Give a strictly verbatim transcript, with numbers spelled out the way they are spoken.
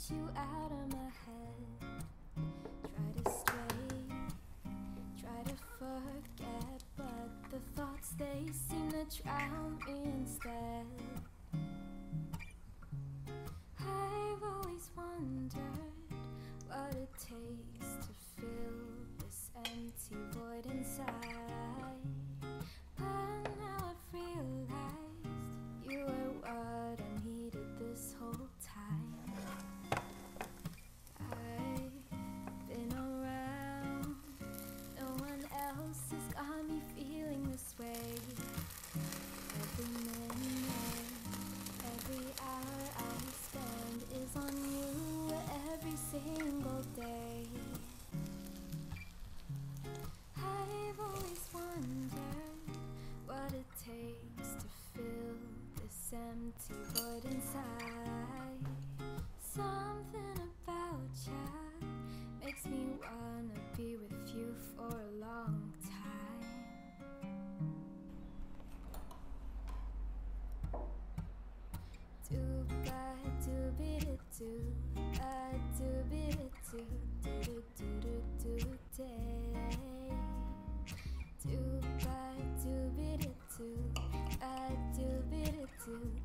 you out of my head. Try to stray, try to forget, but the thoughts, they seem to drown me instead. I've always wondered what it takes to fill this empty void inside, but now I've realized you were what I needed this whole time. I've been around, no one else has got me feeling this way. Every minute, every hour I spend is on you every single day. I've always wondered what it takes to fill this empty void inside. Something about you makes me wanna be with you for a long time. Do ba do be do, ba do be do, do do do do day. Do ba do be do, ba do be do,